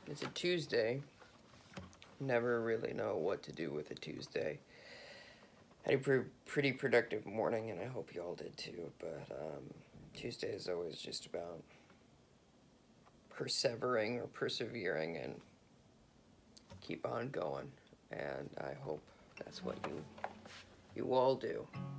It's a Tuesday. Never really know what to do with a Tuesday. Had a pretty productive morning, and I hope you all did too. But Tuesday is always just about persevering or persevering and keep on going. And I hope that's what you all do.